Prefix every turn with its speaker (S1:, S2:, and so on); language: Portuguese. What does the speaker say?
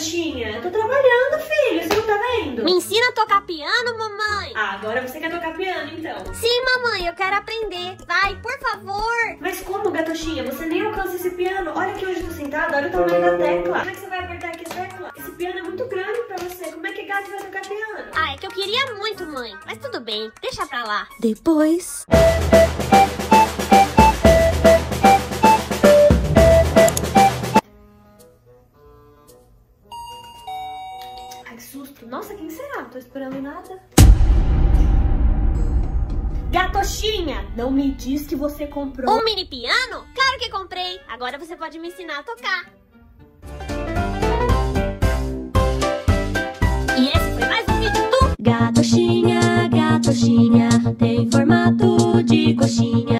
S1: Gatoxinha? Eu tô trabalhando, filho. Você não tá vendo?
S2: Me ensina a tocar piano, mamãe.
S1: Ah, agora você quer tocar piano, então.
S2: Sim, mamãe, eu quero aprender. Vai, por favor.
S1: Mas como, Gatoxinha? Você nem alcança esse piano. Olha aqui onde eu tô sentada, olha o tamanho da tecla. Como é que você vai apertar aqui a tecla? Esse piano é muito grande pra você. Como é que gato vai tocar piano?
S2: Ah, é que eu queria muito, mãe. Mas tudo bem, deixa pra lá. Depois...
S1: Ai, que susto. Nossa, quem será? Não tô esperando nada. Gatoxinha, não me diz que você comprou
S2: Um mini piano? Claro que comprei. Agora você pode me ensinar a tocar. E esse foi mais um vídeo do
S3: Gatoxinha, Gatoxinha, tem formato de coxinha.